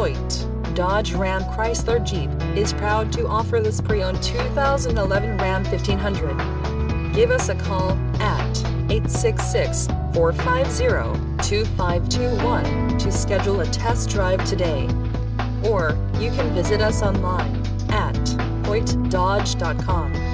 Hoyte, Dodge Ram Chrysler Jeep, is proud to offer this pre-owned 2011 Ram 1500. Give us a call at 866-450-2521 to schedule a test drive today. Or you can visit us online at hoytedodge.com.